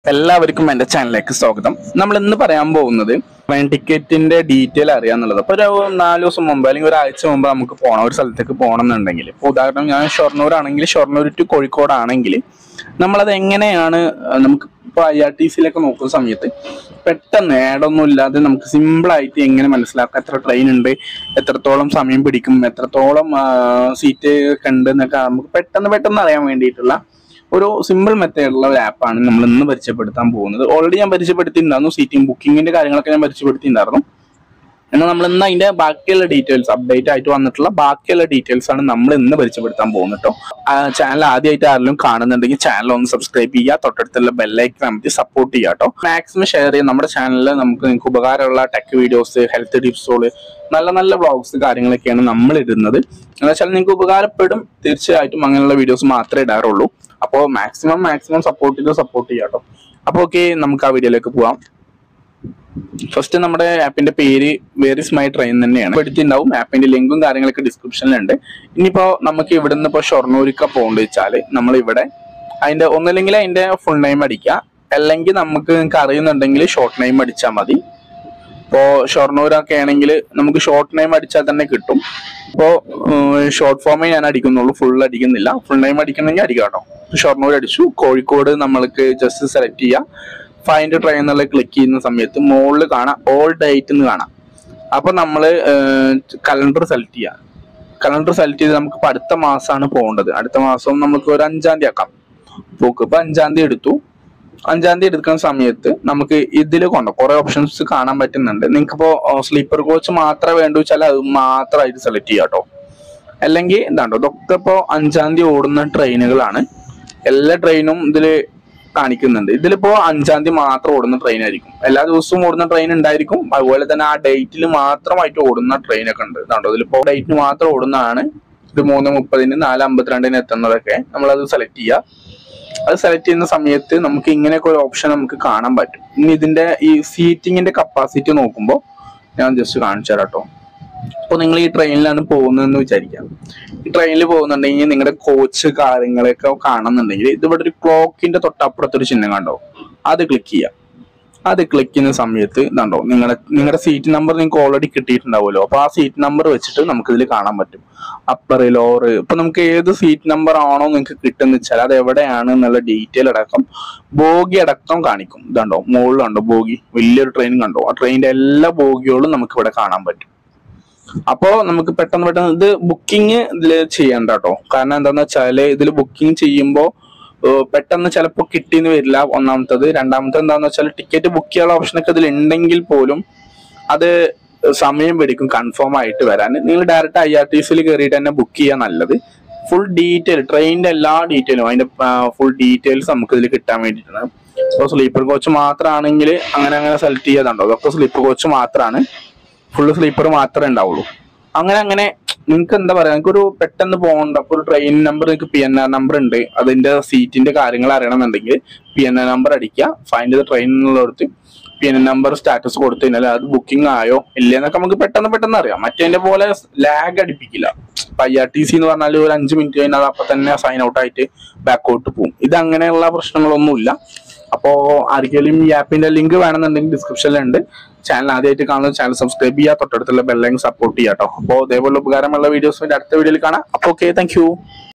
എല്ലാവർക്കും എൻ്റെ ചാനലിലേക്ക് സ്വാഗതം. നമ്മൾ ഇന്ന് പറയാൻ പോകുന്നത് ട്രെയിൻ ടിക്കറ്റിന്റെ ഡീറ്റെയിൽ അറിയാന്നുള്ളത്. അപ്പോൾ ഒരു 4 ദിവസം മുമ്പ് അല്ലെങ്കിൽ ഒരാഴ്ച മുമ്പ് നമുക്ക് പോകണം, ഒരു സ്ഥലത്തേക്ക് പോകണം എന്നുണ്ടെങ്കിൽ, ഇപ്പോൾ ഉദാഹരണം ഞാൻ ഷൊർണൂർ ആണെങ്കിൽ ഷൊർണൂർ ടു കോഴിക്കോട് ആണെങ്കിൽ നമ്മളത് എങ്ങനെയാണ് നമുക്ക് ഇപ്പോൾ IRTCയിലൊക്കെ നോക്കുന്ന സമയത്ത് പെട്ടെന്ന് ആഡൊന്നും ഇല്ലാതെ നമുക്ക് സിമ്പിളായിട്ട് എങ്ങനെ മനസ്സിലാക്കാം, എത്ര ട്രെയിൻ ഉണ്ട്, എത്രത്തോളം സമയം പിടിക്കും, എത്രത്തോളം സീറ്റ് ഒക്കെ ഉണ്ട് എന്നൊക്കെ നമുക്ക് പെട്ടെന്ന് അറിയാൻ വേണ്ടിയിട്ടുള്ള ഒരു സിമ്പിൾ മെത്തേഡുള്ള ഒരു ആപ്പാണ് നമ്മൾ ഇന്ന് പരിചയപ്പെടുത്താൻ പോകുന്നത്. ഓൾറെഡി ഞാൻ പരിചയപ്പെടുത്തിയിട്ടുണ്ടായിരുന്നു, സീറ്റിംഗ് ബുക്കിങ്ങിന്റെ കാര്യങ്ങളൊക്കെ ഞാൻ പരിചയപ്പെടുത്തിയിട്ടുണ്ടായിരുന്നു. എന്നാൽ നമ്മൾ ഇന്ന് അതിന്റെ ബാക്കിയുള്ള ഡീറ്റെയിൽസ്, അപ്ഡേറ്റ് ആയിട്ട് വന്നിട്ടുള്ള ബാക്കിയുള്ള ഡീറ്റെയിൽസ് ആണ് നമ്മൾ ഇന്ന് പരിചയപ്പെടുത്താൻ പോകുന്നത് കേട്ടോ. ചാനൽ ആദ്യമായിട്ട് ആരെങ്കിലും കാണുന്നുണ്ടെങ്കിൽ ചാനൽ ഒന്ന് സബ്സ്ക്രൈബ് ചെയ്യുക, തൊട്ടടുത്തുള്ള ബെല്ലൈക്കൺ നമുക്ക് സപ്പോർട്ട് ചെയ്യുക കേട്ടോ. മാക്സിമം ഷെയർ ചെയ്യുക. നമ്മുടെ ചാനലിൽ നിങ്ങൾക്ക് ഉപകാരമുള്ള ടെക് വീഡിയോസ്, ഹെൽത്ത് ടിപ്സുകൾ, നല്ല വ്ളോഗ്സ് കാര്യങ്ങളൊക്കെയാണ് നമ്മൾ ഇടുന്നത്. എന്ന് വെച്ചാൽ നിങ്ങൾക്ക് ഉപകാരപ്പെടും. തീർച്ചയായിട്ടും അങ്ങനെയുള്ള വീഡിയോസ് മാത്രമേ ഇടാറുള്ളൂ. അപ്പോൾ മാക്സിമം സപ്പോർട്ട് ചെയ്യാം കേട്ടോ. അപ്പോൾ ഓക്കെ, നമുക്ക് ആ വീഡിയോയിലേക്ക് പോവാം. ഫസ്റ്റ് നമ്മുടെ ആപ്പിന്റെ പേര് വേർ ഇസ് മൈ ട്രെയിൻ തന്നെയാണ്. എടുത്തിട്ടുണ്ടാവും. ആപ്പിന്റെ ലിങ്കും കാര്യങ്ങളൊക്കെ ഡിസ്ക്രിപ്ഷനിലുണ്ട്. ഇനിയിപ്പോ നമുക്ക് ഇവിടെ നിന്ന് ഇപ്പോൾ ഷൊർണൂരിക്ക പോകേണ്ടത് വെച്ചാല് നമ്മൾ ഇവിടെ അതിന്റെ ഒന്നില്ലെങ്കിൽ അതിന്റെ ഫുൾ നെയിം അടിക്കുക, അല്ലെങ്കിൽ നിങ്ങൾക്ക് അറിയുന്നുണ്ടെങ്കിൽ ഷോർട്ട് നെയിം അടിച്ചാൽ മതി. ഇപ്പോ ഷൊർണൂരൊക്കെ ആണെങ്കിൽ നമുക്ക് ഷോർട്ട് നെയിം അടിച്ചാൽ തന്നെ കിട്ടും. ഇപ്പോൾ ഷോർട്ട് ഫോമേ ഞാൻ അടിക്കുന്നുള്ളൂ, ഫുൾ അടിക്കുന്നില്ല. ഫുൾ നെയിം അടിക്കണമെങ്കിൽ അടിക്കാം കേട്ടോ. ഷൊർണൂർ അടിച്ചു. കോഴിക്കോട് നമ്മൾക്ക് ജസ്റ്റ് സെലക്ട് ചെയ്യാം. ഫൈൻഡ് ട്രെയിൻ എന്നുള്ളത് ക്ലിക്ക് ചെയ്യുന്ന സമയത്ത് മുകളിൽ കാണാം ഓൾ ഡേറ്റ് എന്ന് കാണാം. അപ്പൊ നമ്മള് കലണ്ടർ സെലക്ട് ചെയ്യാം. കലണ്ടർ സെലക്ട് ചെയ്ത് നമുക്ക് ഇപ്പൊ അടുത്ത മാസമാണ് പോകേണ്ടത്. അടുത്ത മാസം നമുക്ക് ഒരു 5-ാം തീയതി ആക്കാം. പോക്ക് ഇപ്പൊ 5-ാം തീയതി എടുത്തു. 5-ാം തീയതി എടുക്കുന്ന സമയത്ത് നമുക്ക് ഇതിൽ കുറെ ഓപ്ഷൻസ് കാണാൻ പറ്റുന്നുണ്ട്. നിങ്ങൾക്കിപ്പോ സ്ലീപ്പർ കോച്ച് മാത്രമേ വേണ്ടു വെച്ചാൽ അത് മാത്രമായിട്ട് സെലക്ട് ചെയ്യാം കേട്ടോ. അല്ലെങ്കിൽ എന്താണ്ടോ, ഇതൊക്കെ ഇപ്പോ 5-ാം തീയതി ഓടുന്ന ട്രെയിനുകളാണ്. എല്ലാ ട്രെയിനും ഇതില് കാണിക്കുന്നുണ്ട്. ഇതിലിപ്പോ 5-ാം തീയതി മാത്രം ഓടുന്ന ട്രെയിൻ ആയിരിക്കും. എല്ലാ ദിവസവും ഓടുന്ന ട്രെയിൻ ഉണ്ടായിരിക്കും. അതുപോലെ തന്നെ ആ ഡേറ്റിൽ മാത്രമായിട്ട് ഓടുന്ന ട്രെയിനൊക്കെ ഉണ്ട്. ഇതാണ്ടോ, ഇതിലിപ്പോ ഡേറ്റിന് മാത്രം ഓടുന്നതാണ്. ഇത് 3:30, 4:52 എത്തുന്നതൊക്കെ നമ്മളത് സെലക്ട് ചെയ്യുക. അത് സെലക്ട് ചെയ്യുന്ന സമയത്ത് നമുക്ക് ഇങ്ങനെയൊക്കെ ഒരു ഓപ്ഷൻ നമുക്ക് കാണാൻ പറ്റും. ഇനി ഇതിന്റെ ഈ സീറ്റിങ്ങിന്റെ കപ്പാസിറ്റി നോക്കുമ്പോൾ ഞാൻ ജസ്റ്റ് കാണിച്ചു തരാം കേട്ടോ. അപ്പൊ നിങ്ങൾ ഈ ട്രെയിനിലാണ് പോകുന്നതെന്ന് വിചാരിക്കാം. ഈ ട്രെയിനിൽ പോകുന്നുണ്ടെങ്കിൽ നിങ്ങളുടെ കോച്ച് കാര്യങ്ങളൊക്കെ കാണുന്നുണ്ടെങ്കിൽ ഇതിവിടെ ഒരു ക്ലോക്കിന്റെ തൊട്ടപ്പുറത്തൊരു ചിഹ്നം കണ്ടോ, അത് ക്ലിക്ക് ചെയ്യുക. അത് ക്ലിക്ക് ചെയ്യുന്ന സമയത്ത് ഇതുണ്ടോ, നിങ്ങളുടെ സീറ്റ് നമ്പർ നിങ്ങൾക്ക് ഓൾറെഡി കിട്ടിയിട്ടുണ്ടാവുമല്ലോ. അപ്പൊ ആ സീറ്റ് നമ്പർ വെച്ചിട്ട് നമുക്ക് ഇതിൽ കാണാൻ പറ്റും. അപ്പർ, ലോറ്, ഇപ്പൊ നമുക്ക് ഏത് സീറ്റ് നമ്പർ ആണോ നിങ്ങൾക്ക് കിട്ടുന്ന വെച്ചാൽ അത് എവിടെയാണ് എന്നുള്ള ഡീറ്റെയിൽ അടക്കം, ബോഗി അടക്കം കാണിക്കും. ഇതുണ്ടോ, മുകളിൽ കണ്ടോ ബോഗി, വലിയൊരു ട്രെയിൻ കണ്ടോ, ആ ട്രെയിനിന്റെ എല്ലാ ബോഗികളും നമുക്ക് ഇവിടെ കാണാൻ പറ്റും. അപ്പോ നമുക്ക് പെട്ടെന്ന് ഇത് ബുക്കിംഗ് ഇതിൽ ചെയ്യണ്ട കേട്ടോ. കാരണം എന്താന്ന് വെച്ചാല് ഇതിൽ ബുക്കിംഗ് ചെയ്യുമ്പോൾ പെട്ടെന്ന് ചിലപ്പോൾ കിട്ടിയെന്ന് വരില്ല. ഒന്നാമത്തത്. രണ്ടാമത്തെ എന്താന്ന് വെച്ചാൽ ടിക്കറ്റ് ബുക്ക് ചെയ്യാനുള്ള ഓപ്ഷനൊക്കെ ഇതിൽ ഉണ്ടെങ്കിൽ പോലും അത് സമയം പിടിക്കും കൺഫേം ആയിട്ട് വരാൻ. നിങ്ങൾ ഡയറക്റ്റ് IRTCയിൽ കയറിയിട്ട് തന്നെ ബുക്ക് ചെയ്യാൻ നല്ലത്. ഫുൾ ഡീറ്റെയിൽ, ട്രെയിനിന്റെ എല്ലാ ഡീറ്റെയിലും, അതിന്റെ ഫുൾ ഡീറ്റെയിൽസ് നമുക്ക് ഇതിൽ കിട്ടാൻ വേണ്ടിയിട്ടാണ്. ഇപ്പോൾ സ്ലീപ്പർ കോച്ച് മാത്രമാണെങ്കിൽ അങ്ങനെ സെലക്ട് ചെയ്യാതുണ്ടോ, അതൊക്കെ സ്ലീപ്പർ കോച്ച് മാത്രമാണ്. ഫുള്ള് സ്ലീപ്പർ മാത്രമേ ഉണ്ടാവുള്ളൂ. അങ്ങനെ നിങ്ങൾക്ക് എന്താ പറയാ, നിങ്ങൾക്ക് ഒരു പെട്ടെന്ന് പോകണ്ട. അപ്പൊ ഒരു ട്രെയിൻ നമ്പർ, നിങ്ങൾക്ക് PNR നമ്പർ ഉണ്ട്, അതിന്റെ സീറ്റിന്റെ കാര്യങ്ങൾ അറിയണമെന്നുണ്ടെങ്കിൽ PNR നമ്പർ അടിക്കുക. ഫൈൻഡ് ദ ട്രെയിൻ എന്നുള്ളടത്ത് PNR നമ്പർ സ്റ്റാറ്റസ് കൊടുത്തു കഴിഞ്ഞാൽ അത് ബുക്കിംഗ് ആയോ ഇല്ലെന്നൊക്കെ നമുക്ക് പെട്ടെന്ന് അറിയാം. മറ്റേതിന്റെ പോലെ ലാഗ് അടിപ്പിക്കില്ല. IRTC എന്ന് പറഞ്ഞാൽ ഒരു 5 മിനിറ്റ് കഴിഞ്ഞാൽ അപ്പൊ തന്നെ സൈൻ ഔട്ട് ആയിട്ട് ബാക്കോട്ട് പോകും. ഇത് അങ്ങനെയുള്ള പ്രശ്നങ്ങളൊന്നുമില്ല. അപ്പോൾ ആർക്കെങ്കിലും ഈ ആപ്പിന്റെ ലിങ്ക് വേണമെന്നുണ്ടെങ്കിൽ ഡിസ്ക്രിപ്ഷനിലുണ്ട്. ചാനൽ ആദ്യമായിട്ട് കാണുന്നത് ചാനൽ സബ്സ്ക്രൈബ് ചെയ്യുക, തൊട്ടടുത്തുള്ള ബെല്ലൈക്കൺ സപ്പോർട്ട് ചെയ്യാം കേട്ടോ. അപ്പോൾ ഇതേപോലെ ഉപകാരമുള്ള വീഡിയോസ് അടുത്ത വീഡിയോയിൽ കാണാം. അപ്പോൾ ഓക്കെ, താങ്ക് യു.